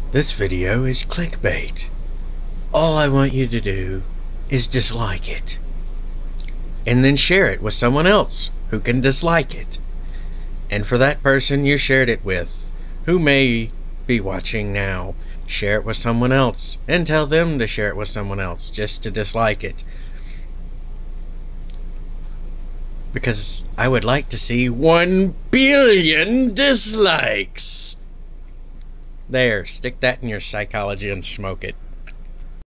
This video is clickbait. All I want you to do is dislike it. And then share it with someone else who can dislike it. And for that person you shared it with, who may be watching now, share it with someone else and tell them to share it with someone else just to dislike it. Because I would like to see 1 billion dislikes. There, stick that in your psychology and smoke it.